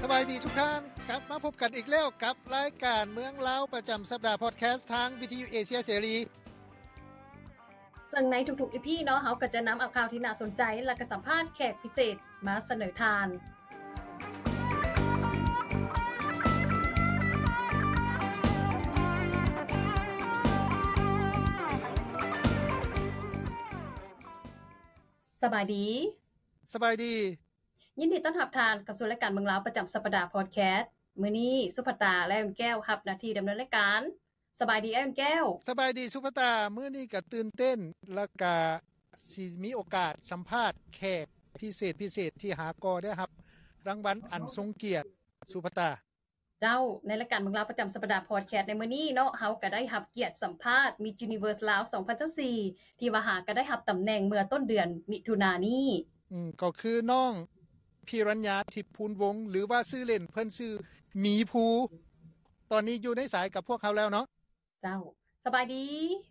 สบายดีทุกท่านกลับมาพบกันอีกแล้วกับรายการเมืองลาวประจำสัปดาห์พอดแคสต์ทางวิทยุเอเชียเสรีซึ่งในทุกๆ EP เนาะเฮาก็จะนําเอาข่าวที่น่าสนใจและก็สัมภาษณ์แขกพิเศษมาเสนอทานสบายดีสบายดียินดีต้อนรับทานเข้าสู่รายการเมืองลาวประจำสัปดาห์พอดแคสต์มื้อนี้สุภตาและอุ่นแก้วรับหน้าที่ดำเนินรายการสบายดีอุ่นแก้วสบายดีสุภตามื้อนี้ก็ตื่นเต้นแล้วก็สิมีโอกาสสัมภาษณ์แขกพิเศษที่หากอได้รับรางวัลอันทรงเกียรติสุภตาเจ้าในรายการเมืองลาวประจำสัปดาห์พอดแคสต์ในมื้อนี้เนาะเฮาก็ได้รับเกียรติสัมภาษณ์ Miss Universe ลาว2024ที่ว่าหาก็ได้รับตำแหน่งเมื่อต้นเดือนมิถุนายนนี้ก็คือน้องพิรัญญาทิพย์พูนวงศ์หรือว่าชื่อเล่นเพิ่นชื่อหมีภูตอนนี้อยู่ในสายกับพวกเขาแล้วเนาะเจ้าสบายดี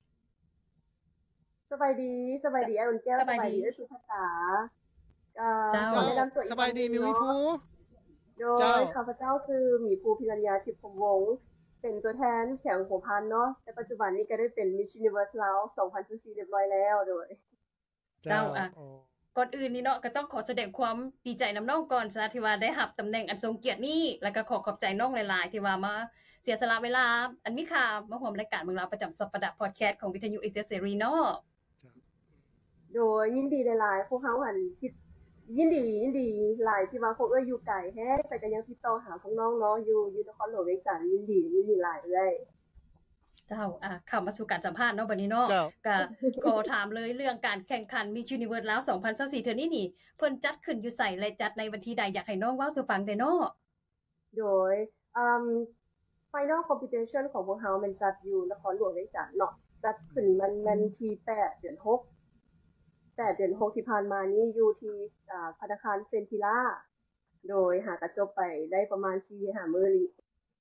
สบายดีไอ้อุ่นแก้วสบายดีสุภาษาขอแนะนําตัวอีกสบายดีหมีภูโดยข้าพเจ้าคือหมีภูพิรัญญาทิพย์พงวงศ์เป็นตัวแทนแขวงหัวพันเนาะแต่ปัจจุบันนี้ก็ได้เป็น Miss Universe ลาว2024เรียบร้อยแล้วโดยเจ้าก่อนอื่นนี่เนาะก็ต้องขอแสดงความดีใจนําน้องก่อนซะที่ว่าได้รับตำแหน่งอันทรงเกียรตินี้แล้วก็ขอขอบใจน้องหลายๆที่ว่ามาเสียสละเวลาอันมีค่ามาร่วมรายการเมืองลาวประจำสัปดาห์พอดแคสต์ของวิทยุเอเชียเสรีเนาะโดยยินดีหลายๆพวกเฮาหั่นคิดยินดีหลายที่ว่าพวกอยู่ไกลแฮะแต่ก็ยังติดต่อหาพวกน้องเนาะอยู่นครหลวงเวียงจันทน์ยินดีหลายเลยเจ้าเข้ามาสู่การสัมภาษณ์เนาะบัดนี้เนาะก็ขอถามเลยเรื่องการแข่งขัน Miss Universe ลาว2024เทื่อนี้นี่เพิ่นจัดขึ้นอยู่ไสและจัดในวันที่ใดอยากให้น้องเว้าสู่ฟังได้เนาะโดยFinal Competition ของพวกเฮามันจัดอยู่นครหลวงเวียงจันทน์เนาะจัดขึ้นมันที่8เดือน6แต่เดือน6ที่ผ่านมานี้อยู่ที่ธนาคารเซนทิลาโดยหากระจบไปได้ประมาณ 4-5 มื้อนี้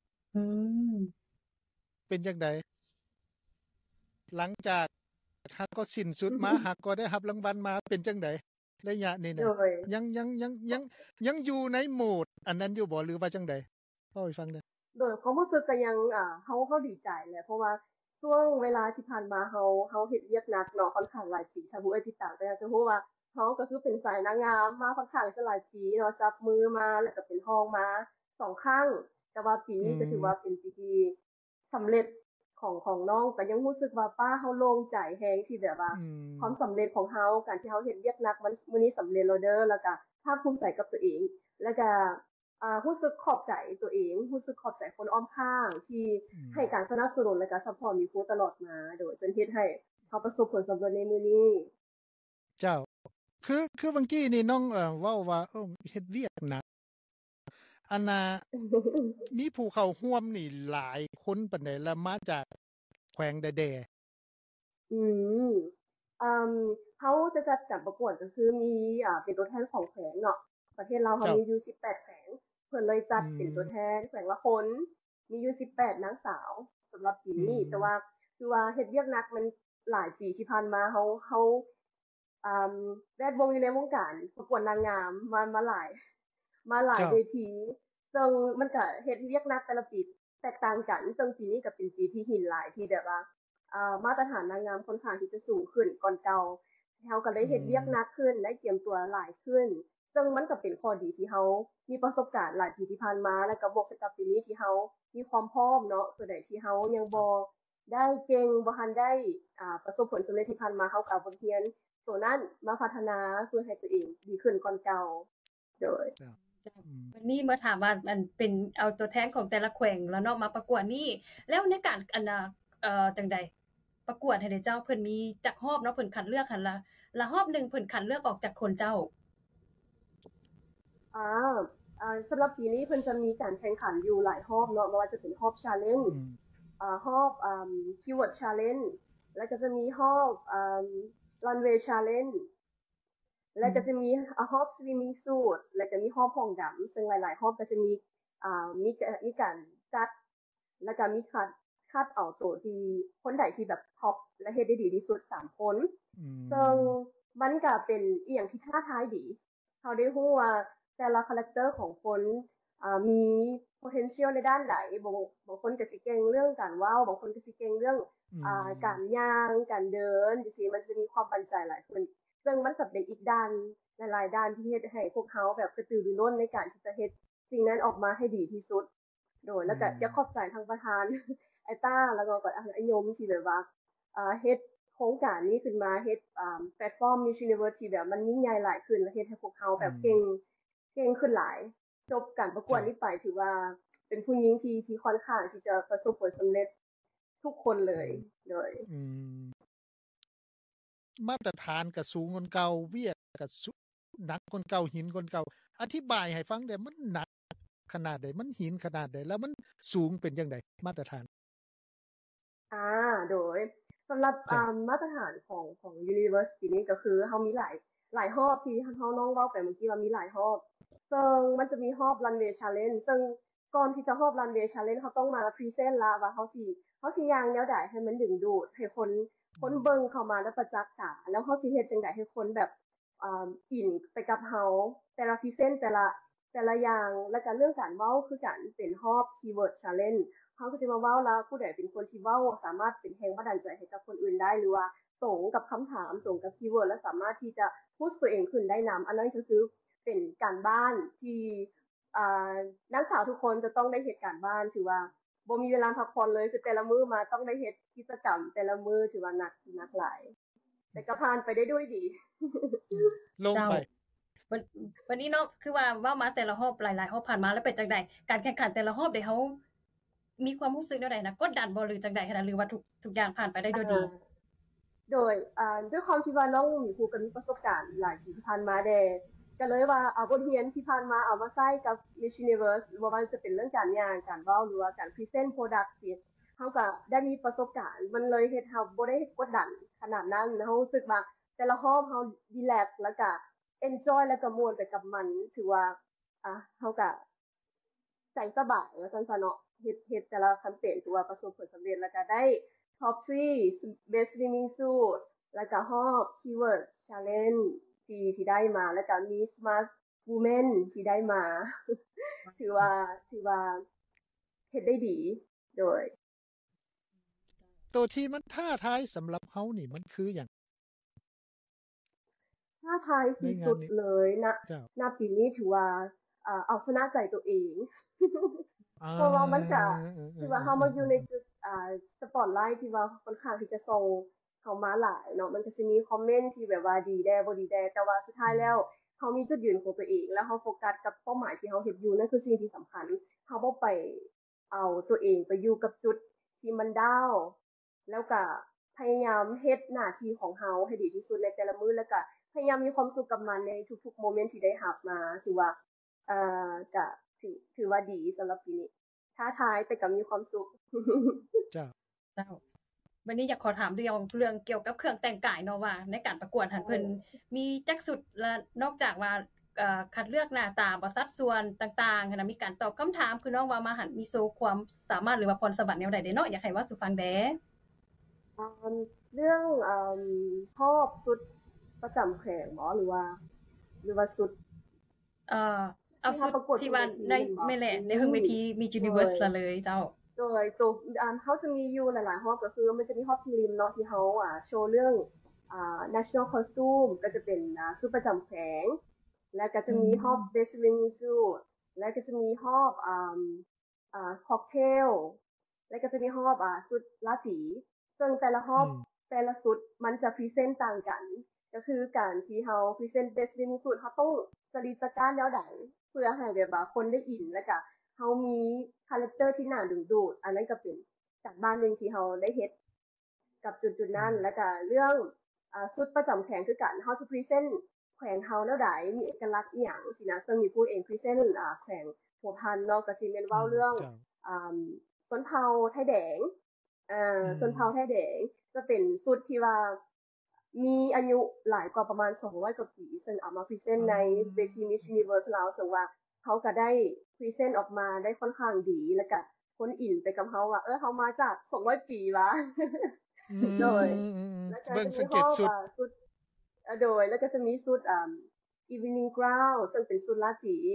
เป็นจังได๋หลังจากฮักก็สิ้นสุดมาฮักก็ได้รับรางวัลมาเป็นจังได๋ระยะนี้นะยังอยู่ในโหมดอันนั้นอยู่บ่หรือว่าจังได๋เว้าให้ฟังได้โดยความรู้สึกก็ยังเฮาดีใจแหละเพราะว่าช่วงเวลาที่ผ่านมาเฮาเฮ็ดเวียกหนักเนาะค่อนข้างหลายปีถ้าผู้ติดตามก็จะรู้ว่าเฮาก็คือเป็นสายนางงามมาค่อนข้างจะหลายปีเนาะจับมือมาแล้วก็เป็นรองมา2ครั้งแต่ว่าปีนี้ก็ถือว่าเป็นปีที่สําเร็จของน้องก็ยังรู้สึกว่าป้าเฮาโล่งใจแฮงที่แบบว่าความสําเร็จของเฮาการที่เฮาเฮ็ดเวียกหนักมันมื้อนี้สําเร็จแล้วเด้อแล้วก็ภาคภูมิใจกับตัวเองแล้วก็รู้สึกขอบใจตัวเองรู้สึกขอบใจคนอ้อมข้างที่ให้การสนับสนุนและก็ซัพพอร์ตมีผู้ตลอดมาโดยจนเฮ็ดให้เฮาประสบผลสําเร็จในมื้อนี้เจ้าคือบางกี้นี่น้องเว้าว่าเฮ็ดเวียกหนักอันน่ะมีผู้เข้าร่วมนี่หลายคนปานใดแล้วมาจากแขวงใดเฮาจะจัดการประกวดก็คือมีเป็นตัวแทนของแขวงเนาะประเทศลาวเฮามีอยู่18แขวงเพิ่นเลยจัดเป็นตัวแทนแขวงละคนมีอยู่18นางสาวสําหรับปีนี้แต่ว่าคือว่าเฮ็ดเวียกหนักมันหลายปีที่ผ่านมาเฮาแวดวงอยู่ในวงการประกวดนางงามมาหลายเวทีซึ่งมันก็เฮ็ดเวียกหนักแต่ละปีแตกต่างกันซึ่งปีนี้ก็เป็นปีที่หินหลายที่แบบว่ามาตรฐานนางงามค่อนข้างที่จะสูงขึ้นก่อนเก่าเฮาก็เลยเฮ็ดเวียกหนักขึ้นได้เตรียมตัวหลายขึ้นซึ่งมันก็เป็นข้อดีที่เฮามีประสบการณ์หลายปีที่ผ่านมาแล้วก็บวกกับปีนี้ที่เฮามีความพร้อมเนาะส่วนใดที่เฮายังบ่ได้เก่งบ่ทันได้ประสบผลสําเร็จที่ผ่านมาเฮาก็บ่เรียนตัวนั้นมาพัฒนาเพื่อให้ตัวเองดีขึ้นก่อนเก่าโดยวันนี้มาถามว่ามันเป็นเอาตัวแทนของแต่ละแขวงแล้วเนาะมาประกวดนี่แล้วในการจังได๋ประกวดให้ได้เจ้าเพิ่นมีจักรอบเนาะเพิ่นคัดเลือกหั่นละรอบนึงเพิ่นคัดเลือกออกจากคนเจ้าสําหรับปีนี้เพิ่นจะมีการแข่งขันอยู่หลายรอบเนาะบ่ว่าจะเป็นรอบ Challenge รอบKeyword Challenge แล้วก็จะมีรอบRunway Challenge แล้วก็จะมีรอบ Swimming Suit แล้วก็มีรอบห้องดําซึ่งหลายๆรอบก็จะมีการจัดแล้วก็มีคัดเอาตัวที่คนใดที่แบบท็อปและเฮ็ดได้ดีที่สุด3คนซึ่งมันก็เป็นอีหยังที่ท้าทายดีเฮาได้รู้ว่าแต่ละคาแรคเตอร์ของคนมี potential ในด้านใดบางคนก็สิเก่งเรื่องการเว้าบางคนก็สิเก่งเรื่องการย่างการเดินจังซี่มันจะมีความมั่นใจหลายขึ้นซึ่งมันก็เป็นอีกด้านหลายๆด้านที่เฮ็ดให้พวกเขาแบบกระตือรือร้นในการที่จะเฮ็ดสิ่งนั้นออกมาให้ดีที่สุดโดยแล้วก็อยากขอบใจทางประธาน ไอ้ต้าแล้วก็ไอ้ยมที่แบบว่าเฮ็ดโครงการนี้ขึ้นมาเฮ็ดแพลตฟอร์ม Miss Universe ที่แบบมันยิ่งใหญ่หลายขึ้นและเฮ็ดให้พวกเขาแบบเก่งขึ้นหลายจบการประกวดนี้ไปถือว่าเป็นผู้หญิงที่ค่อนข้างที่จะประสบผลสำเร็จทุกคนเลยโดยมาตรฐานก็สูงกว่าเก่าเวียกก็หนักกว่าเก่าหินกว่าเก่าอธิบายให้ฟังได้มันหนักขนาดใดมันหินขนาดใดแล้วมันสูงเป็นจังได๋มาตรฐานโดยสำหรับมาตรฐานของ University นี้ก็คือเฮามีหลายรอบที่เฮาน้องเว้าไปเมื่อกี้ว่ามีหลายรอบซึ่งมันจะมีรอบ Runway Challenge ซึ่งก่อนที่จะรอบ Runway Challenge เฮาต้องมาพรีเซนต์ละว่าเฮาสิย่างแนวใดให้มันดึงดูดให้คนเบิ่งเข้ามาแล้วประจักษ์ตาแล้วเฮาสิเฮ็ดจังได๋ให้คนแบบอินไปกับเฮาแต่ละพรีเซนต์แต่ละอย่างแล้วก็เรื่องการเว้าคือกันเป็นรอบ Keyword Challenge เฮาก็สิมาเว้าแล้วผู้ใดเป็นคนที่เว้าสามารถเป็นแรงบันดาลใจให้กับคนอื่นได้หรือว่าตรงกับคำถามตรงกับคีย์เวิร์ดและสามารถที่จะพุชตัวเองขึ้นได้นําอันนั้นก็คือเป็นการบ้านที่นักศึกษาทุกคนจะต้องได้เฮ็ดการบ้านถือว่าบ่มีเวลาพักผ่อนเลยคือแต่ละมื้อมาต้องได้เฮ็ดกิจกรรมแต่ละมื้อถือว่าหนักหลายแต่ก็ผ่านไปได้ด้วยดีลงไปวันนี้เนาะคือว่าเว้ามาแต่ละรอบหลายๆรอบผ่านมาแล้วเป็นจังได๋การแข่งขันแต่ละรอบได้เฮามีความรู้สึกแนวใดนะกดดันบ่หรือจังได๋หรือว่าทุกอย่างผ่านไปได้ด้วยดีโดยด้วยความที่ว่าน้องมีผู้กันมีประสบการณ์หลายปีที่ผ่านมาได้ก็เลยว่าเอาบทเรียนที่ผ่านมาเอามาใช้กับ Miss Universe บ่ว่าจะเป็นเรื่องการย่างการเว้าหรือว่าการพรีเซนต์ product ที่เฮาก็ได้มีประสบการณ์มันเลยเฮ็ดเฮาบ่ได้กดดันขนาดนั้นเฮารู้สึกว่าแต่ละรอบเฮารีแลกซ์แล้วก็ enjoy แล้วก็ม่วนไปกับมันถือว่าเฮาก็ใจสบายว่าซั่นซะเนาะเฮ็ดแต่ละแคมเปญถือว่าประสบผลสําเร็จแล้วก็ได้ Top 3 Best Swimming Suit แล้วก็รอบ Keyword Challenge ที่ได้มาแล้วก็ Miss Smart Women ที่ได้มาถือว่าเฮ็ดได้ดีโดยตัวที่มันท้าทายสําหรับเฮานี่มันคือหยังท้าทายที่สุดเลยณปีนี้ถือว่าเอาชนะใจตัวเองเพราะว่ามันจะถือว่าเฮามาอยู่ในจุดสปอตไลท์ที่ว่าค่อนข้างที่จะส่งเข้ามาหลายเนาะมันก็สิมีคอมเมนต์ที่แบบว่าดีแด่บ่ดีแด่แต่ว่าสุดท้ายแล้วเฮามีจุดยืนของตัวเองแล้วเฮาโฟกัสกับเป้าหมายที่เฮาเฮ็ดอยู่นั่นคือสิ่งที่สําคัญเฮาบ่ไปเอาตัวเองไปอยู่กับจุดที่มันดาวแล้วก็พยายามเฮ็ดหน้าที่ของเฮาให้ดีที่สุดในแต่ละมื้อแล้วก็พยายามมีความสุขกับมันในทุกๆโมเมนต์ที่ได้รับมาถือว่าก็ถือว่าดีสําหรับปีนี้ท้าทายแต่ก็มีความสุขเจ้าวันนี้อยากขอถามเรื่องเกี่ยวกับเครื่องแต่งกายเนาะว่าในการประกวดหันเพิ่นมีจักสุดและนอกจากว่าคัดเลือกหน้าตาบ่สัดส่วนต่างๆนะมีการตอบคําถามคือน้องว่ามาหันมีโซความสามารถหรือว่าพรสวรรค์แนวใดเนาะอยากให้ว่าสู่ฟังแดเรื่องรอบสุดประจําแขวงบ่หรือว่าสุดเอาสุดที่ว่าในแม่แหละในเฮิงเวทีมี Universe ละเลยเจ้าโดยตัวเฮาจะมีอยู่หลายๆรอบก็คือมันจะมีรอบพรีลิมเนาะที่เฮาโชว์เรื่องNational Costume ก็จะเป็นชุดประจําแขวงแล้วก็จะมีรอบ Best Swimming Suit แล้วก็จะมีรอบCocktail แล้วก็จะมีรอบชุดราตรีซึ่งแต่ละรอบแต่ละชุดมันจะพรีเซนต์ต่างกันก็คือการที่เฮาพรีเซนต์ Best Swimming Suit เฮาต้องจริตจักรแนวใดเพื่อให้แบบว่าคนได้อินแล้วก็เฮามีคาแรคเตอร์ที่น่าดึงดูดอันนั้นก็เป็นจากบ้านนึงที่เฮาได้เฮ็ดกับจุดๆนั้นแล้วก็เรื่องชุดประจําแขวงคือกันเฮาสิพรีเซนต์แขวงเฮาแนวใดมีเอกลักษณ์อีหยังสินะซึ่งมีผู้เองพรีเซนต์แขวงหัวพันเนาะก็สิแม่นเว้าเรื่องชนเผ่าไทยแดงชนเผ่าไทยแดงจะเป็นชุดที่ว่ามีอายุหลายกว่าประมาณ200กว่าปีซึ่งเอามาพรีเซนต์ในเวที Miss Universe ลาวซึ่งว่าเขาก็ได้พรีเซนต์ออกมาได้ค่อนข้างดีแล้วก็คนอินไปกับเฮาว่าเฮามาจาก200ปีวะโดยเบิ่งสังเกตสุดโดยแล้วก็จะมีสุดEvening Gown ซึ่งเป็นสุดราตรี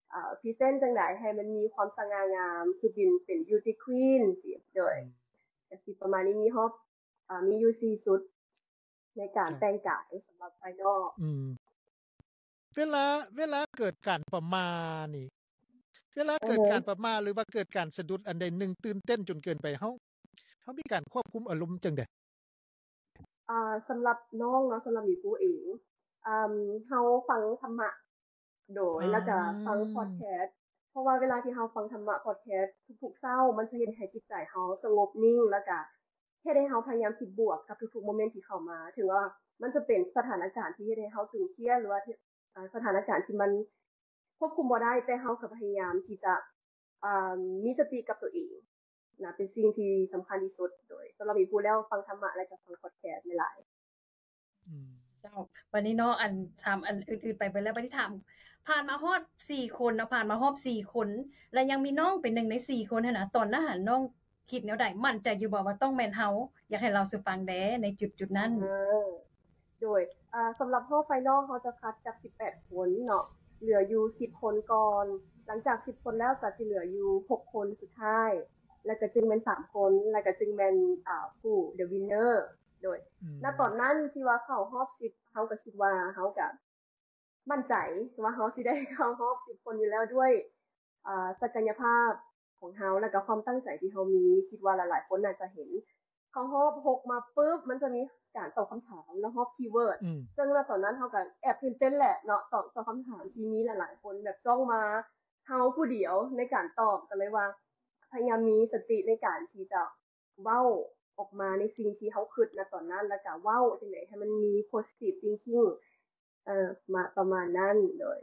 พรีเซนต์จังได๋ให้มันมีความสง่างามคือเป็น beauty queen สิโดยก็สิประมาณนี้มีฮอบมีอยู่4ชุดในการแต่งกายสำหรับภายนอกเวลาเกิดการประมานี่เวลาเกิดการประมาหรือว่าเกิดการสะดุดอันใดหนึ่งตื่นเต้นจนเกินไปเฮามีการควบคุมอารมณ์จังได๋สำหรับน้องเนาะสำหรับมีผู้เองเฮาฟังธรรมะโดยแล้วก็ฟังพอดแคสต์เพราะว่าเวลาที่เฮาฟังธรรมะพอดแคสต์ทุกๆเช้ามันจะเฮ็ดให้จิตใจเฮาสงบนิ่งแล้วก็เฮ็ดให้เฮาพยายามคิดบวกกับทุกๆโมเมนต์ที่เข้ามาถึงว่ามันจะเป็นสถานการณ์ที่เฮ็ดให้เฮาตึงเครียดหรือว่าสถานการณ์ที่มันควบคุมบ่ได้แต่เฮาก็พยายามที่จะมีสติกับตัวเองนะเป็นสิ่งที่สำคัญที่สุดโดยสำหรับมีผู้แล้วฟังธรรมะและก็ฟังพอดแคสต์หลายเจ้าวันนี้เนาะอันถามอันอื่นๆไปแล้วบัดนี้ถามผ่านมาฮอด4คนเนาะผ่านมาฮอบ4คนแล้วยังมีน้องเป็น1ใน4คนหั่นน่ะตอนนั้นน้องคิดแนวใดมั่นใจอยู่บ่ว่าต้องแม่นเฮาอยากให้เราสู่ฟังแด้ในจุดๆนั้นโดยสำหรับรอบไฟนอลเฮาจะคัดจาก18คนเนาะเหลืออยู่10คนก่อนหลังจาก10คนแล้วก็สิเหลืออยู่6คนสุดท้ายแล้วก็จึงเป็น3คนแล้วก็จึงเป็นผู้ The Winner โดยณตอนนั้นที่ว่าเข้ารอบ10เฮาก็คิดว่าเฮาก็มั่นใจว่าเฮาสิได้เข้ารอบ10คนอยู่แล้วด้วยศักยภาพของเฮาแล้วก็ความตั้งใจที่เฮามีคิดว่าหลายๆคนน่าจะเห็นเข้ารอบ6มาปึ๊บมันจะมีการตอบคำถามแล้วรอบคีย์เวิร์ดซึ่งณตอนนั้นเฮาก็แอบตื่นเต้นแหละเนาะตอบคำถามที่มีหลายๆคนแบบจ้องมาเฮาผู้เดียวในการตอบก็เลยว่าพยายามมีสติในการที่จะเว้าออกมาในสิ่งที่เฮาคิดณตอนนั้นแล้วก็เว้าจังได๋ให้มันมี positive thinking มาประมาณนั้นเลย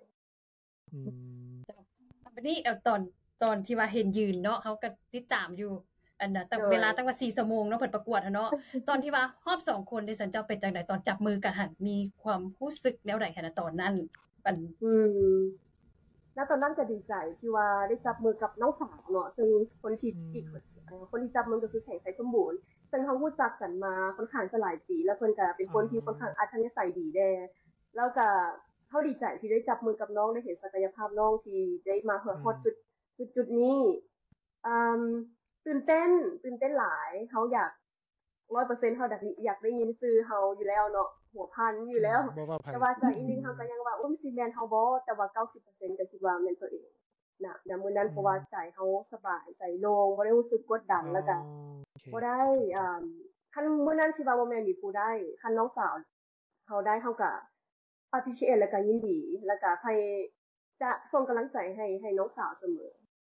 บัดนี้ตอนที่ว่าเห็นยืนเนาะเฮาก็ติดตามอยู่อันน่ะแต่เวลาตั้งว่า4ชั่วโมงเนาะเพิ่นประกวดเนาะตอนที่ว่ารอบ2คนนี่สันเจ้าเป็นจังได๋ตอนจับมือกันหั่นมีความรู้สึกแนวใดคั่นน่ะตอนนั้นอันณตอนนั้นก็ดีใจที่ว่าได้จับมือกับน้องสาวเนาะซึ่งคนที่อีกคนที่จับมือก็คือแข่งไสสมบูรณ์ซึ่งเฮารู้จักกันมาค่อนข้างจะหลายปีแล้วเพิ่นก็เป็นคนที่ค่อนข้างอัธยาศัยดีแด้แล้วก็เฮาดีใจที่ได้จับมือกับน้องได้เห็นศักยภาพน้องที่ได้มาฮอดจุดนี้ตื่นเต้นหลายเฮาอยาก 100% เฮาอยากได้ยินชื่อเฮาอยู่แล้วเนาะหัวพันอยู่แล้วแต่ว่าใจจริงๆเฮาก็ยังว่าสิแม่นเฮาบ่แต่ว่า 90% ก็คิดว่าแม่นตัวเองนะณมื้อนั้นเพราะว่าใจเฮาสบายใจโล่งบ่ได้รู้สึกกดดันแล้วก็บ่ได้คันมื้อนั้นสิว่าบ่แม่นมีผู้ได้คันน้องสาวเฮาได้เฮาก็ appreciate แล้วก็ยินดีแล้วก็ให้จะส่งกำลังใจให้น้องสาวเสมอ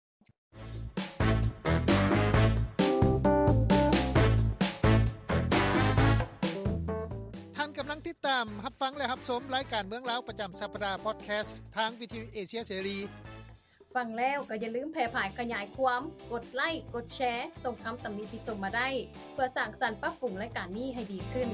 กำลังติดตามรับฟังและรับชมรายการเมืองลาวประจำสัปดาห์พอดแคสต์ทางวิทยุเอเชียเสรีฟังแล้วก็อย่าลืมแพร่ผายขยายความกดไลค์กดแชร์ส่งคำตำหนิที่ส่งมาได้เพื่อสร้างสรรค์ปรับปรุงรายการนี้ให้ดีขึ้น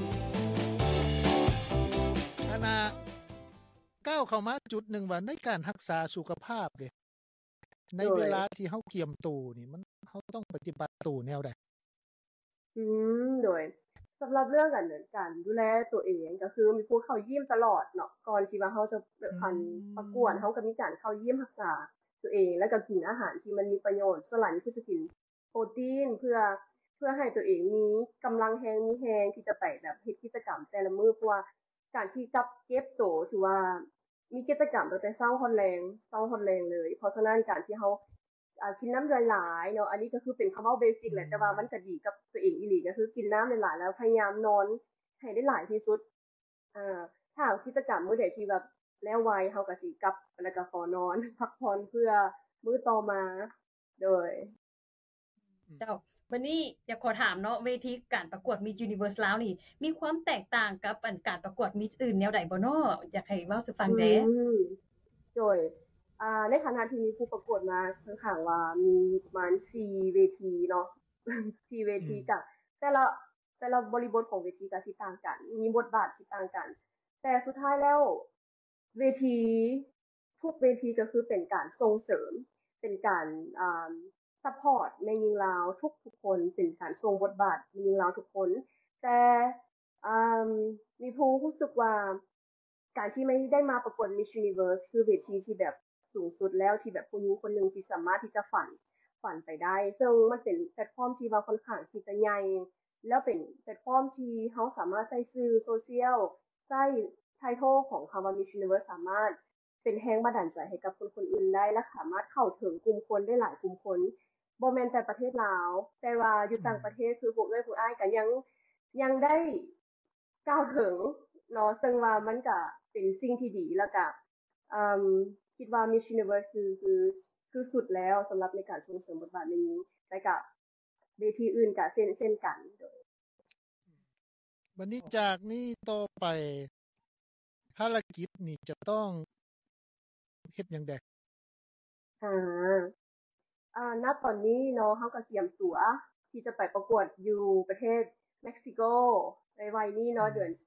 ก้าวเข้ามาจุดหนึ่งว่าในการรักษาสุขภาพเด้ในเวลาที่เฮาเตรียมตัวนี่มันเฮาต้องปฏิบัติตัวแนวใดโดยสำหรับเรื่องการดูแลตัวเองก็คือมีผู้เข้ายิมตลอดเนาะก่อนที่ว่าเฮาจะประกวดเฮาก็มีการเข้ายิมรักษาตัวเองแล้วก็กินอาหารที่มันมีประโยชน์ส่วนหลายนี่คือจะกินโปรตีนเพื่อให้ตัวเองมีกำลังแรงมีแรงที่จะไปแบบเฮ็ดกิจกรรมแต่ละมื้อเพราะว่าการที่เก็บตัวถือว่ามีกิจกรรมตั้งแต่เช้าฮอดแรงเลยเพราะฉะนั้นการที่เฮากินน้ำหลายๆเนาะอันนี้ก็คือเป็นคำว่าเบสิกแหละแต่ว่ามันก็ดีกับตัวเองอีหลีก็คือกินน้ำหลายๆแล้วพยายามนอนให้ได้หลายที่สุดถ้ากิจกรรมมื้อใดที่แบบแล้วไวเฮาก็สิกลับแล้วก็ขอนอนพักผ่อนเพื่อมื้อต่อมาโดยเจ้าวันนี้อยากขอถามเนาะเวทีการประกวด Miss Universe ลาวนี่มีความแตกต่างกับอันการประกวด Miss อื่นแนวใดบ่เนาะอยากให้เว้าสู่ฟังแด้โดยในฐานะที่มีผู้ประกวดมาค่อนข้างว่ามีประมาณ4เวทีเนาะ4เวทีก็แต่ละบริบทของเวทีก็สิต่างกันมีบทบาทที่ต่างกันแต่สุดท้ายแล้วเวทีทุกเวทีก็คือเป็นการส่งเสริมเป็นการซัพพอร์ตแม่หญิงลาวทุกคนเป็นการส่งบทบาทแม่หญิงลาวทุกคนแต่มีผู้รู้สึกว่าการที่ไม่ได้มาประกวด Miss Universe คือเวทีที่แบบสูงสุดแล้วที่แบบผู้หญิงคนหนึ่งที่สามารถที่จะฝันไปได้ซึ่งมันเป็นแพลตฟอร์มที่ว่าค่อนข้างที่จะใหญ่แล้วเป็นแพลตฟอร์มที่เฮาสามารถใช้สื่อโซเชียลใช้ไททลของคำว่า Miss Universe สามารถเป็นแรงบันดาลใจให้กับคนๆอื่นได้และสามารถเข้าถึงกลุ่มคนได้หลายกลุ่มคนบ่แม่นแต่ประเทศลาวแต่ว่าอยู่ต่างประเทศคือพวกผู้อ้ายก็ยังได้ก้าวถึงเนาะซึ่งว่ามันก็เป็นสิ่งที่ดีแล้วก็คิดว่า Miss Universe คือสุดแล้วสำหรับในการส่งเสริมบทบาทนี้แต่ก็เวทีอื่นก็เช่นกันโดยบัดนี้จากนี้ต่อไปภารกิจนี่จะต้องเฮ็ดหยังใดณตอนนี้เนาะเฮาก็เตรียมตัวที่จะไปประกวดอยู่ประเทศเม็กซิโกในวัยนี้เนาะเดือน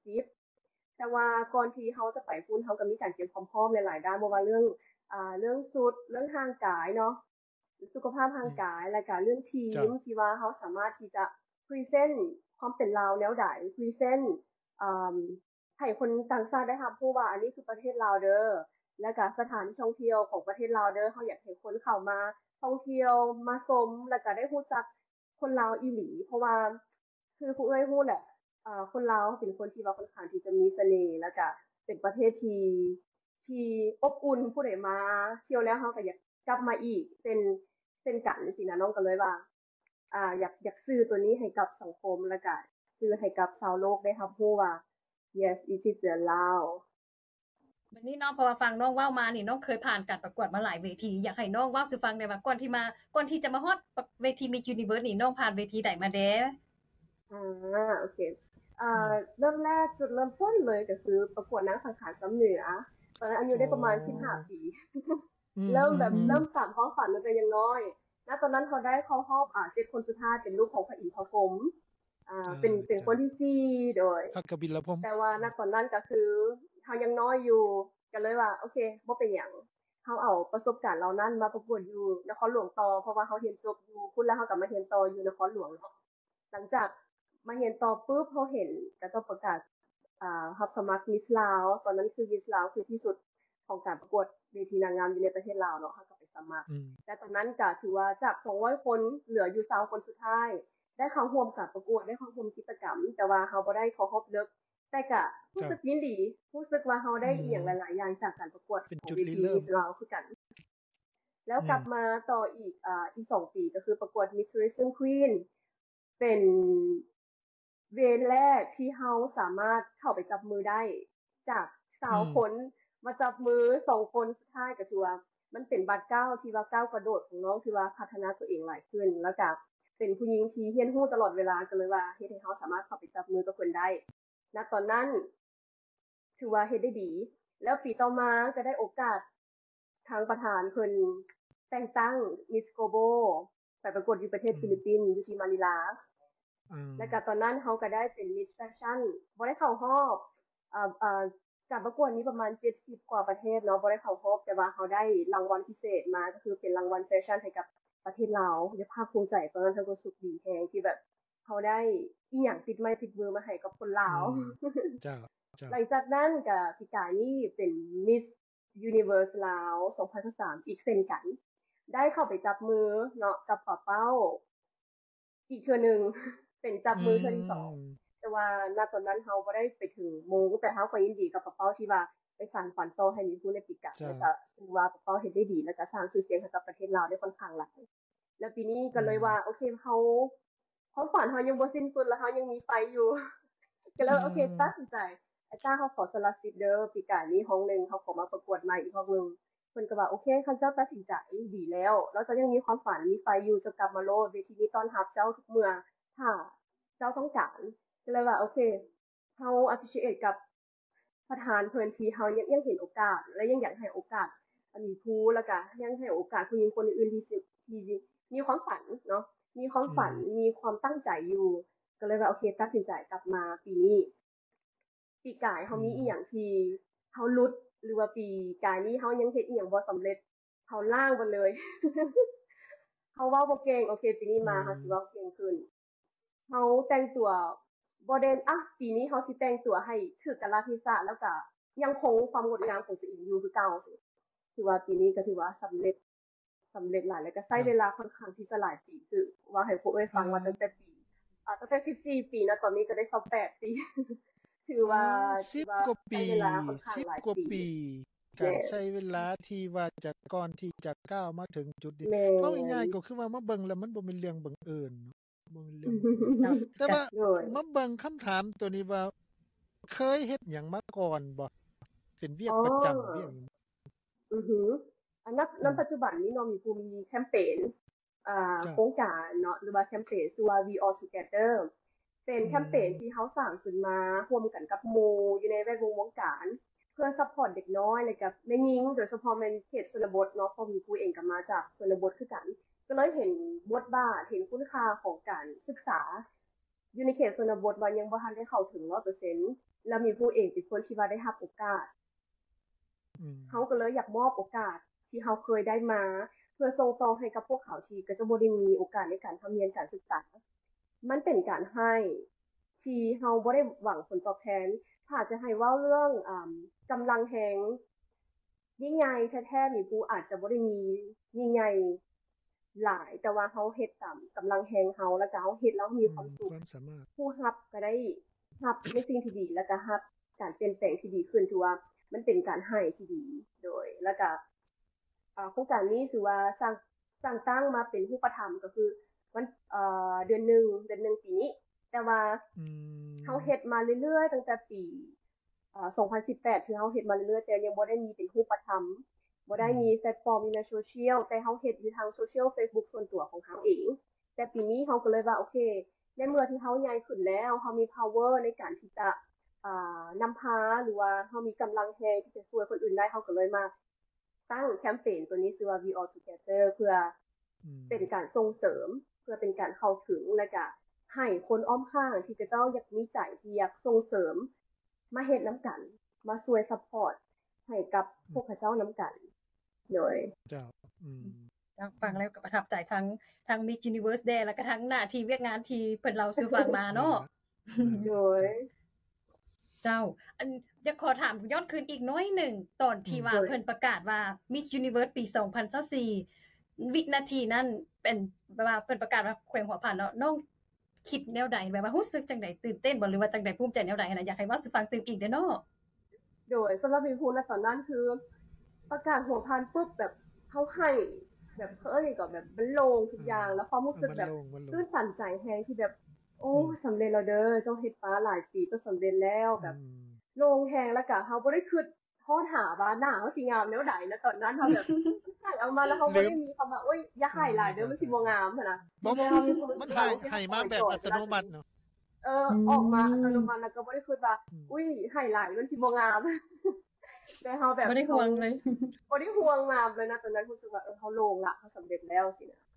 10แต่ว่าก่อนที่เฮาจะไปพุ่นเฮาก็มีการเตรียมความพร้อมหลายๆด้านบ่ว่าเรื่องชุดเรื่องร่างกายเนาะสุขภาพร่างกายแล้วก็เรื่องทีมที่ว่าเฮาสามารถที่จะพรีเซนต์ความเป็นลาวแนวใดพรีเซนต์ให้คนต่างชาติได้รับรู้ว่าอันนี้คือประเทศลาวเด้อแล้วก็สถานที่ท่องเที่ยวของประเทศลาวเด้อเฮาอยากให้คนเข้ามาท่องเที่ยวมาชมแล้วก็ได้รู้จักคนลาวอีหลีเพราะว่าคือผู้รู้แหละคนลาวเป็นคนที่ว่าค่อนข้างที่จะมีเสน่ห์แล้วก็เป็นประเทศที่อบอุ่นผู้ใดมาเที่ยวแล้วเฮาก็อยากกลับมาอีกเป็นเช่นกันจังซี่นะน้องก็เลยว่าอยากซื้อตัวนี้ให้กับสังคมแล้วก็ซื้อให้กับชาวโลกได้รับรู้ว่า yes it is allowed บัดนี้น้องเพราะว่าฟังน้องเว้ามานี่น้องเคยผ่านการประกวดมาหลายเวทีอยากให้น้องเว้าสู่ฟังได้ว่าก่อนที่จะมาฮอดเวที Miss Universe นี่น้องผ่านเวทีใดมาแด้โอเคเริ่มแรกจุดเริ่มต้นเลยก็คือประกวดนางสังขารซ้ำเหนือตอนนั้นอายุได้ประมาณ15ปีเริ่มตามความฝันมาแต่ยังน้อยณตอนนั้นเขาได้เข้ารอบ7คนสุดท้ายเป็นลูกของพระอินทร์พระพรหมเป็นคนที่4โดยพระกบิลพรหมแต่ว่าณตอนนั้นก็คือเฮายังน้อยอยู่ก็เลยว่าโอเคบ่เป็นหยังเฮาเอาประสบการณ์เหล่านั้นมาประกวดอยู่นครหลวงต่อเพราะว่าเฮาเรียนจบอยู่พุ่นแล้วเฮาก็มาเรียนต่ออยู่นครหลวงเนาะหลังจากมาเรียนต่อปึ๊บเฮาเห็นก็จะประกาศรับสมัคร Miss ลาวตอนนั้นคือ Miss ลาวคือที่สุดของการประกวดเวทีนางงามอยู่ในประเทศลาวเนาะเฮาก็ไปสมัครแต่ตอนนั้นก็ถือว่าจาก200คนเหลืออยู่20คนสุดท้ายได้เข้าร่วมการประกวดได้เข้าร่วมกิจกรรมแต่ว่าเฮาบ่ได้เข้ารอบลึกแต่ก็รู้สึกยินดีรู้สึกว่าเฮาได้อีหยังหลายๆอย่างจากการประกวดของเวที Miss ลาวคือกันแล้วกลับมาต่ออีก2ปีก็คือประกวด Miss Tourism Queen เป็นเวรแรกที่เฮาสามารถเข้าไปจับมือได้จาก20คนมาจับมือ2คนสุดท้ายก็คือว่ามันเป็นบัดก้าวที่ว่าก้าวกระโดดของน้องที่ว่าพัฒนาตัวเองหลายขึ้นแล้วก็เป็นผู้หญิงที่เรียนรู้ตลอดเวลาก็เลยว่าเฮ็ดให้เฮาสามารถเข้าไปจับมือกับเพิ่นได้ณตอนนั้นถือว่าเฮ็ดได้ดีแล้วปีต่อมาก็ได้โอกาสทางประธานเพิ่นแต่งตั้ง Miss Global ไปประกวดอยู่ประเทศฟิลิปปินส์อยู่ที่มะนิลาแล้วก็ตอนนั้นเฮาก็ได้เป็น Miss Fashion บ่ได้เข้ารอบการประกวดนี้ประมาณ70กว่าประเทศเนาะบ่ได้เข้ารอบแต่ว่าเฮาได้รางวัลพิเศษมาก็คือเป็นรางวัลแฟชั่นให้กับประเทศลาวด้วยภาคภูมิใจตอนนั้นเฮารู้สึกดีแฮงที่แบบเฮาได้อีหยังติดไม้ติดมือมาให้กับคนลาวจ้าหลังจากนั้นก็ปีกายนี้เป็น Miss Universe ลาว2023อีกเช่นกันได้เข้าไปจับมือเนาะกับป้าเป้าอีกเทื่อนึงเป็นจับมือเทื่อที่2แต่ว่าณตอนนั้นเฮาบ่ได้ไปถึงโมงแต่เฮาก็ยินดีกับป้าเป้าที่ว่าไปสานฝันต่อให้มีผู้ในปีกายแล้วก็ซึ่งว่าป้าเป้าเฮ็ดได้ดีแล้วก็สร้างชื่อเสียงให้กับประเทศลาวได้ค่อนข้างหลายแล้วปีนี้ก็เลยว่าโอเคเฮาความฝันเฮายังบ่สิ้นสุดแล้วเฮายังมีไฟอยู่ก็เลยโอเคตัดสินใจอาจารย์เขาขอสละสิทธิ์เด้อปีกายนี้ห้องนึงเขาขอมาประกวดใหม่อีกห้องนึงเพิ่นก็ว่าโอเคคันเจ้าตัดสินใจดีแล้วเราจะยังมีความฝันมีไฟอยู่จะกลับมาโลดเวทีนี้ต้อนรับเจ้าทุกเมื่อถ้าเจ้าต้องการก็เลยว่าโอเคเฮา appreciate กับประธานเพิ่นที่เฮายังเห็นโอกาสและยังอยากให้โอกาสอันนี้ผู้แล้วก็ยังให้โอกาสผู้หญิงคนอื่นๆที่มีความฝันเนาะมีความฝันมีความตั้งใจอยู่ก็เลยว่าโอเคตัดสินใจกลับมาปีนี้ปีกายเฮามีอีหยังที่เฮาหลุดหรือว่าปีกายนี้เฮายังเฮ็ดอีหยังบ่สำเร็จเฮาล้างไปเลยเฮาเว้าบ่เก่งโอเคปีนี้มาเฮาสิเว้าเก่งขึ้นเฮาแต่งตัวบ่ได้ปีนี้เฮาสิแต่งตัวให้ถูกกาลเทศะแล้วก็ยังคงความงดงามของตัวเองอยู่คือเก่าถือว่าปีนี้ก็ถือว่าสำเร็จหลายแล้วก็ใช้เวลาค่อนข้างที่จะหลายปีคือว่าให้พวกเอ้ยฟังว่าตั้งแต่ปีตั้งแต่14ปีนะตอนนี้ก็ได้28ปีถือว่า 10 กว่าใช้ปีเวลาค่อนข้างหลาย 10 กว่าปีปีการใช้เวลาที่ว่าจะก่อนที่จะก้าวมาถึงจุดนี้แม่เอาง่ายๆก็คือว่ามาเบิ่งแล้วมันบ่แม่นเรื่องบังเอิญเนาะบ่แม่นเรื่องบังเอิญ แต่ว่ามาเบิ่งคำถามตัวนี้ว่าเคยเฮ็ดหยังมาก่อนบ่เป็นเวียกประจำเวียกหยังอือฮึณปัจจุบันนี้เนาะมีผู้มีแคมเปญโครงการเนาะหรือว่าแคมเปญชื่อว่า We All Together เป็นแคมเปญที่เฮาสร้างขึ้นมาร่วมกันกับหมู่อยู่ในแวดวงการเพื่อซัพพอร์ตเด็กน้อยและก็แม่หญิงโดยเฉพาะในเขตชนบทเนาะเพราะมีผู้เองก็มาจากชนบทคือกันก็เลยเห็นบทบาทเห็นคุณค่าของการศึกษาอยู่ในเขตชนบทว่ายังบ่ทันได้เข้าถึง 100% แล้วมีผู้เองเป็นคนที่ว่าได้รับโอกาสเฮาก็เลยอยากมอบโอกาสที่เฮาเคยได้มาเพื่อส่งต่อให้กับพวกเขาที่ก็จะบ่ได้มีโอกาสในการเรียนการศึกษามันเป็นการให้ที่เฮาบ่ได้หวังผลตอบแทนถ้าจะให้เว้าเรื่องกำลังแฮงยิ่งใหญ่แท้ๆมีผู้อาจจะบ่ได้มียิ่งใหญ่หลายแต่ว่าเฮาเฮ็ดตามกำลังแฮงเฮาแล้วก็เฮาเฮ็ดแล้วมีความสุขผู้รับก็ได้รับในสิ่งที่ดีแล้วก็รับการเปลี่ยนแปลงที่ดีขึ้นถือว่ามันเป็นการให้ที่ดีโดยแล้วก็โครงการนี้ถือว่าสร้างตั้งมาเป็นรูปธรรมก็คือวันเดือน1ปีนี้แต่ว่าเฮาเฮ็ดมาเรื่อยๆตั้งแต่ปี2018ที่เฮาเฮ็ดมาเรื่อยๆแต่ยังบ่ได้มีเป็นรูปธรรมบ่ได้มีแพลตฟอร์มในโซเชียลแต่เฮาเฮ็ดอยู่ทางโซเชียล Facebook ส่วนตัวของเฮาเองแต่ปีนี้เฮาก็เลยว่าโอเคในเมื่อที่เฮาใหญ่ขึ้นแล้วเฮามี power ในการที่จะนำพาหรือว่าเฮามีกำลังแรงที่จะช่วยคนอื่นได้เฮาก็เลยมาตั้งแคมเปญตัวนี้ชื่อว่า We All Together เพื่อเป็นการส่งเสริมเพื่อเป็นการเข้าถึงและก็ให้คนอ้อมข้างที่เจ้าอยากมีใจที่อยากส่งเสริมมาเฮ็ดนํากันมาช่วยซัพพอร์ตให้กับพวกเขาเจ้านํากันโดยเจ้าฟังแล้วก็ประทับใจทั้ง Miss Universe Day แล้วก็ทั้งหน้าที่เวียกงานที่เพิ่นเล่าสู่ฟังมาเนาะโดยเจ้าอันอยากขอถามย้อนคืนอีกน้อยหนึ่งตอนที่ว่าเพิ่นประกาศว่า Miss Universe ปี2024วินาทีนั้นเป็นแบบว่าเพิ่นประกาศว่าแขวงหัวผ่านเนาะน้องคิดแนวใดแบบว่ารู้สึกจังได๋ตื่นเต้นบ่หรือว่าจังได๋ภูมิใจแนวใดนะอยากให้เว้าสู่ฟังตื่นอีกเด้อเนาะโดยสําหรับพี่พูณตอนนั้นคือประกาศหัวผ่านปึ๊บแบบเฮาให้แบบก็แบบมันโล่งทุกอย่างแล้วความรู้สึกแบบตื้นตันใจแฮงที่แบบโอ้สําเร็จแล้วเด้อเจ้าเฮ็ดมาหลายปีก็สําเร็จแล้วแบบโล่งแฮงแล้วก็เฮาบ่ได้คิดฮอดหาว่าหน้าเฮาสิงามแนวใดนะตอนนั้นเฮาแบบให้เอามาแล้วเฮาบ่ได้มีคำว่าโอ๊ยอย่าให้หลายเด้อมันสิบ่งามหั่นน่ะบ่มันให้มาแบบอัตโนมัติเนาะออกมาอัตโนมัติแล้วก็บ่ได้คิดว่าอุ๊ยให้หลายมันสิบ่งามแต่เฮาแบบบ่ได้ห่วงเลยบ่ได้ห่วงงามเลยนะตอนนั้นรู้สึกว่าเฮาโล่งละเฮาสําเร็จแล้วสินะ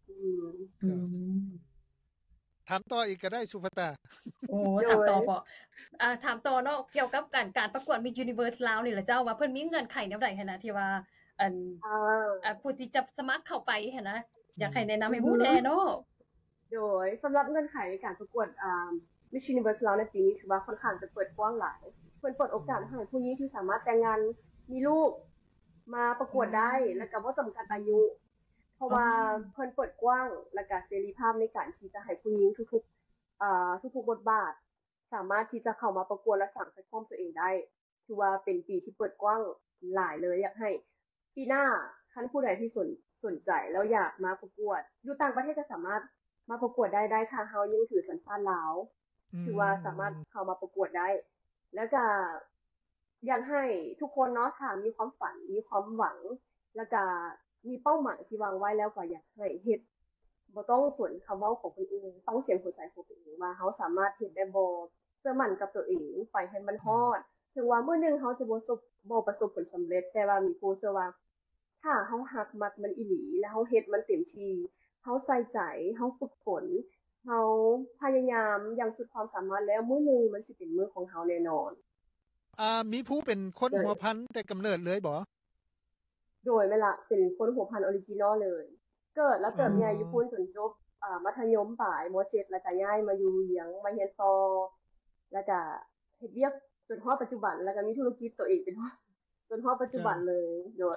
ถามต่ออีกก็ได้สุภตาโอ้ถามต่อบ่ถามต่อเนาะเกี่ยวกับการประกวด Miss Universe ลาวนี่ล่ะเจ้าว่าเพิ่นมีเงื่อนไขแนวใดหั่นน่ะที่ว่าผู้ที่จะสมัครเข้าไปหั่นนะอยากให้แนะนําให้ฮู้แน่เนาะโดยสําหรับเงื่อนไขในการประกวดMiss Universe ลาวในปีนี้ถือว่าค่อนข้างจะเปิดกว้างหลายเพิ่นเปิดโอกาสให้ผู้หญิงที่สามารถแต่งงานมีลูกมาประกวดได้แล้วก็บ่จํากัดอายุเพราะว่าเพิ่นเปิดกว้างและก็เสรีภาพในการที่จะให้ผู้หญิงทุกบทบาทสามารถที่จะเข้ามาประกวดและสร้างแพลตฟอร์มตัวเองได้ถือว่าเป็นปีที่เปิดกว้างหลายเลยอยากให้ปีหน้าคันผู้ใดที่สนใจแล้วอยากมาประกวดอยู่ต่างประเทศก็สามารถมาประกวดได้ถ้าเฮายังถือสัญชาติลาวถือว่าสามารถเข้ามาประกวดได้แล้วก็อยากให้ทุกคนเนาะถ้ามีความฝันมีความหวังแล้วก็มีเป้าหมายที่วางไว้แล้วก็อยากให้เฮ็ดบ่ต้องสนคําเว้าของคนอื่นต้องเสียงหัวใจของตัวเองว่าเฮาสามารถเฮ็ดได้บ่เชื่อมั่นกับตัวเองไปให้มันฮอดถึงว่ามื้อนึงเฮาจะบ่ประสบผลสําเร็จแต่ว่ามีผู้เชื่อว่าถ้าเฮารักมักมันอีหลีแล้วเฮาเฮ็ดมันเต็มที่เฮาใส่ใจเฮาฝึกฝนเฮาพยายามอย่างสุดความสามารถแล้วมื้อนึงมันสิเป็นมื้อของเฮาแน่นอนมีผู้เป็นคนหัวพันแต่กำเนิดเลยบ่โดยแม่นล่ะเป็นคนหัวพันออริจินัลเลยเกิดแล้วเติบใหญ่อยู่พุ่นจนจบมัธยมปลายม .7 แล้วก็ย้ายมาอยู่เวียงมาเรียนต่อแล้วก็เฮ็ดเวียกจนฮอดปัจจุบันแล้วก็มีธุรกิจตัวเองเป็นจนฮอดปัจจุบันเลยโดย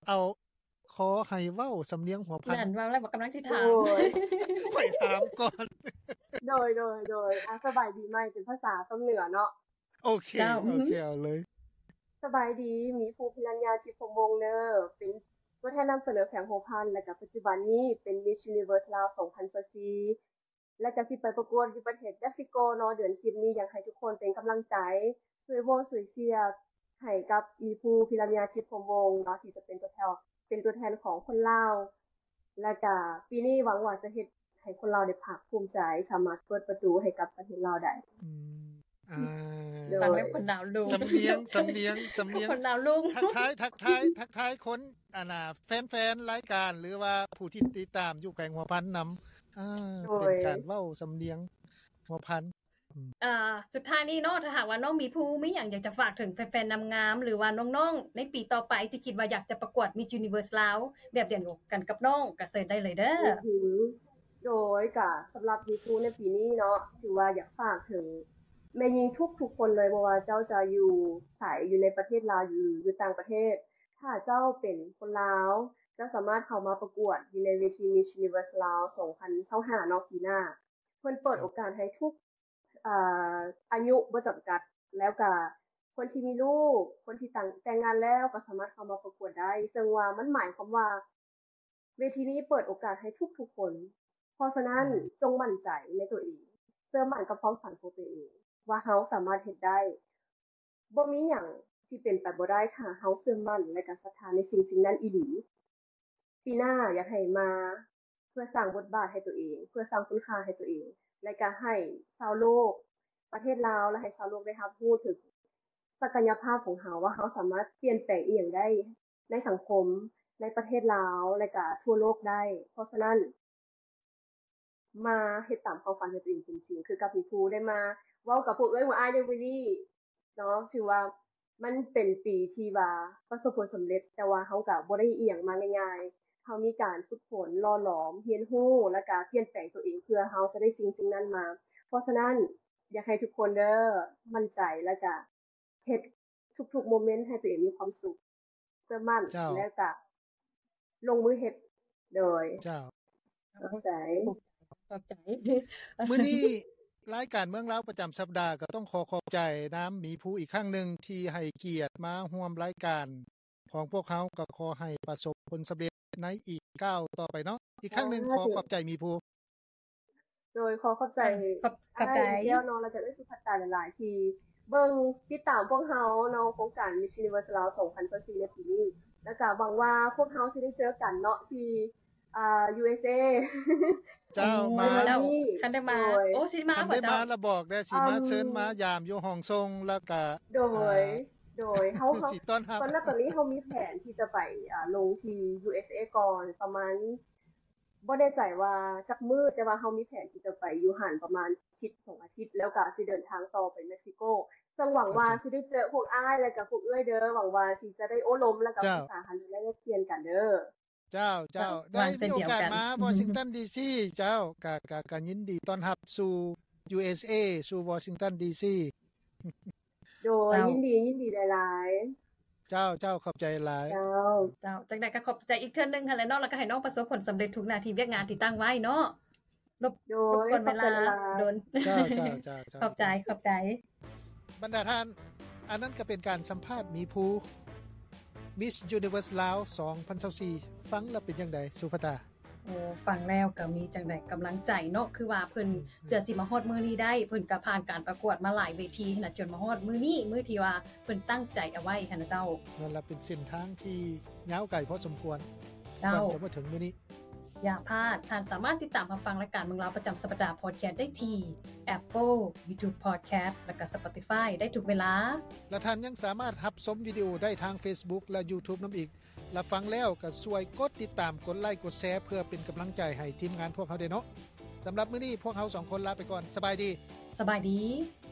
เอาขอให้เว้าสำเนียงหัวพันนั่นว่าแล้วบ่กำลังสิถามไปถามก่อนโดยสบายดีไหมเป็นภาษาสำเหนือเนาะโอเคเอาเลยสบายดีมีภูพิรัญญาจิตพงษ์วงศ์เด้อเป็นตัวแทนนำเสนอแขวงหัวพันและก็ปัจจุบันนี้เป็น Miss Universe ลาว 2024และก็สิไปประกวดอยู่ประเทศเม็กซิโกเนาะเดือน10นี้อยากให้ทุกคนเป็นกำลังใจช่วยโหวตช่วยเชียร์ให้กับมีภูพิรัญญาจิตพงษ์วงศ์เนาะที่จะเป็นตัวแทนของคนลาวและก็ปีนี้หวังว่าจะเฮ็ดให้คนลาวได้ภาคภูมิใจสามารถเปิดประตูให้กับประเทศลาวได้ฟังแล้วคนดาวลุงสำเนียงคนดาวลุงทักทายคนน่ะแฟนๆรายการหรือว่าผู้ที่ติดตามอยู่แขวงหัวพันนำเป็นการเว้าสำเนียงหัวพันสุดท้ายนี้เนาะถ้าหากว่าน้องมีผู้มีหยังอยากจะฝากถึงแฟนๆนำงามหรือว่าน้องๆในปีต่อไปที่คิดว่าอยากจะประกวด Miss Universe ลาวแบบเดียวกันกับน้องก็เชิญได้เลยเด้อโดยก็สำหรับมีผู้ในปีนี้เนาะถือว่าอยากฝากถึงแม่หญิงทุกคนเลยบ่ว่าเจ้าจะอยู่ไสอยู่ในประเทศลาวอยู่ต่างประเทศถ้าเจ้าเป็นคนลาวเจ้าสามารถเข้ามาประกวดอยู่ในเวที Miss Universe ลาว 2025เนาะปีหน้าเพิ่นเปิดโอกาสให้ทุกอายุบ่จำกัดแล้วก็คนที่มีลูกคนที่แต่งงานแล้วก็สามารถเข้ามาประกวดได้ซึ่งว่ามันหมายความว่าเวทีนี้เปิดโอกาสให้ทุกคนเพราะฉะนั้นจงมั่นใจในตัวเองเชื่อมั่นกับความฝันของตัวเองว่าเฮาสามารถเฮ็ดได้บ่มีหยังที่เป็นไปบ่ได้ถ้าเฮาเชื่อมั่นและก็ศรัทธาในสิ่งนั้นอีหลีปีหน้าอยากให้มาเพื่อสร้างบทบาทให้ตัวเองเพื่อสร้างคุณค่าให้ตัวเองและก็ให้ชาวโลกประเทศลาวและให้ชาวโลกได้รับรู้ถึงศักยภาพของเฮาว่าเฮาสามารถเปลี่ยนแปลงอีหยังได้ในสังคมในประเทศลาวและก็ทั่วโลกได้เพราะฉะนั้นมาเฮ็ดตามความฝันของตัวเองจริงๆคือกับพี่ภูได้มาเว้ากับพวกหัวอ้ายในวิลี่เนาะถือว่ามันเป็นปีที่ว่าประสบผลสำเร็จแต่ว่าเฮาก็บ่ได้อีหยังมาง่ายๆเฮามีการฝึกฝนหล่อหลอมเรียนรู้แล้วก็เปลี่ยนแปลงตัวเองเพื่อเฮาจะได้สิ่งนั้นมาเพราะฉะนั้นอยากให้ทุกคนเด้อมั่นใจแล้วก็เฮ็ดทุกๆโมเมนต์ให้ตัวเองมีความสุขเชื่อมั่นแล้วก็ลงมือเฮ็ดโดยเข้าใจมื้อนี้รายการเมืองลาวประจำสัปดาห์ก็ต้องขอบใจน้ำมีผู้อีกครั้งนึงที่ให้เกียรติมาร่วมรายการของพวกเขาก็ขอให้ประสบผลสำเร็จในอีกก้าวต่อไปเนาะอีกครั้งนึงขอขอบใจมีผู้โดยขอขอบใจเดี๋ยวน้องเราจะได้สุภัตตาหลายๆที่เบิ่งติดตามพวกเฮาเนาะโครงการ Miss Universe ลาว 2024ในปีนี้แล้วก็หวังว่าพวกเฮาสิได้เจอกันเนาะที่USA เจ้ามาแล้วคันได้มาโอ้สิมาบ่เจ้าแล้วบอกได้สิมาเชิญมายามอยู่ห้องทรงแล้วก็โดยเฮาตอนนี้เฮามีแผนที่จะไปลงที่ USA ก่อนประมาณบ่แน่ใจว่าจักมื้อแต่ว่าเฮามีแผนที่จะไปอยู่หั่นประมาณอาทิตย์2อาทิตย์แล้วก็สิเดินทางต่อไปเม็กซิโกซึ่งหวังว่าสิได้เจอพวกอ้ายแล้วก็พวกเอื้อยเด้อหวังว่าสิจะได้โอ้ล้มแล้วก็ภาษาหันและเรียนกันเด้อเจ้าได้มีโอกาสมาวอชิงตันดีซีเจ้าก็ยินดีต้อนรับสู่ USA สู่วอชิงตันดีซีโดยยินดีหลายๆเจ้าขอบใจหลายเจ้าจังได๋ก็ขอบใจอีกเทื่อนึงหั่นแหละเนาะแล้วก็ให้น้องประสบผลสำเร็จทุกหน้าที่เวียกงานที่ตั้งไว้เนาะรบกวนเวลาโดนเจ้าขอบใจบรรดาท่านอันนั้นก็เป็นการสัมภาษณ์มีผู้ Miss Universe ลาว 2024ฟังแล้วเป็นจังได๋สุภตาโอ้ฟังแล้วก็มีจังได๋กำลังใจเนาะคือว่าเพิ่นเสือสิมาฮอดมื้อนี้ได้เพิ่นก็ผ่านการประกวดมาหลายเวทีน่ะจนมาฮอดมื้อนี้มื้อที่ว่าเพิ่นตั้งใจเอาไว้คั่นน่ะเจ้านั่นล่ะเป็นเส้นทางที่ยาวไกลพอสมควรก่อนจะมาถึงมื้อนี้อย่าพลาดท่านสามารถติดตามรับฟังรายการเมืองลาวประจำสัปดาห์พอดแคสต์ได้ที่ Apple YouTube Podcast และก็ Spotify ได้ทุกเวลาและท่านยังสามารถรับชมวิดีโอได้ทาง Facebook และ YouTube นำอีกและฟังแล้วก็ช่วยกดติดตามกดไลค์กดแชร์เพื่อเป็นกำลังใจให้ทีมงานพวกเขาด้วยเนาะสำหรับมื้อนี้พวกเรา2คนลาไปก่อนสบายดี